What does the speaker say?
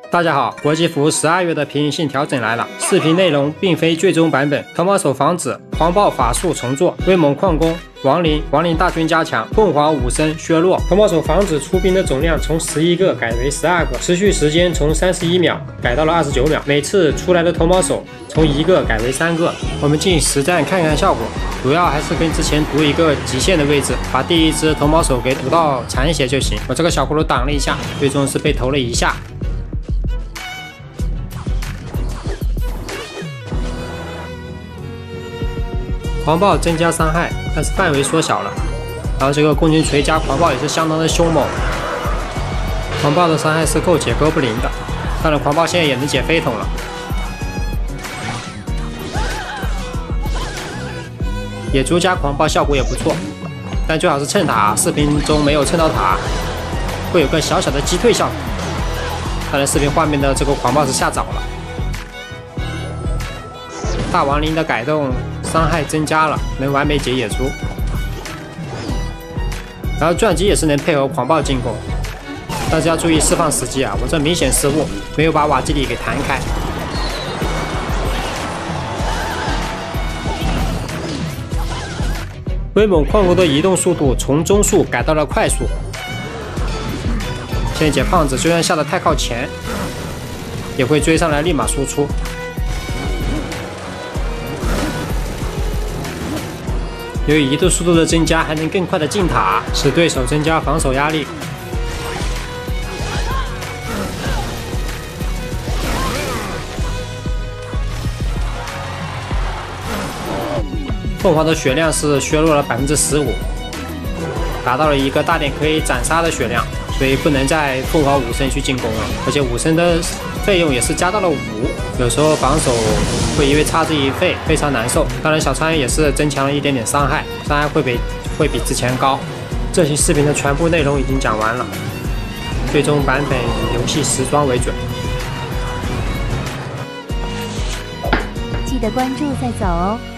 大家好，国际服12月的便宜性调整来了。视频内容并非最终版本。头毛手防止狂暴法术重做，威猛矿工亡灵大军加强，凤凰武僧削弱。头毛手防止出兵的总量从11个改为12个，持续时间从31秒改到了29秒。每次出来的头毛手从1个改为3个。我们进实战看看效果，主要还是跟之前读一个极限的位置，把第一只头毛手给读到残血就行。我这个小葫芦挡了一下，最终是被投了一下。 狂暴增加伤害，但是范围缩小了。然后这个攻击锤加狂暴也是相当的凶猛。狂暴的伤害是够解哥布林的，当然狂暴现在也能解飞桶了。野猪加狂暴效果也不错，但最好是蹭塔。视频中没有蹭到塔，会有个小小的击退效果。看来视频画面的这个狂暴是下早了。大亡灵的改动。 伤害增加了，能完美解野猪。然后钻机也是能配合狂暴进攻，但是要注意释放时机啊！我这明显失误，没有把瓦基里给弹开。威猛矿工的移动速度从中速改到了快速。现在解胖子就算下得太靠前，也会追上来立马输出。 由于移动速度的增加，还能更快的进塔，使对手增加防守压力。凤凰的血量是削弱了15%，达到了一个大点可以斩杀的血量，所以不能再凤凰武僧去进攻了。而且武僧的费用也是加到了5，有时候防守。 会因为差这一费非常难受，当然小苍蝇也是增强了一点点伤害，伤害会比之前高。这期视频的全部内容已经讲完了，最终版本以游戏时装为准。 记得关注再走哦。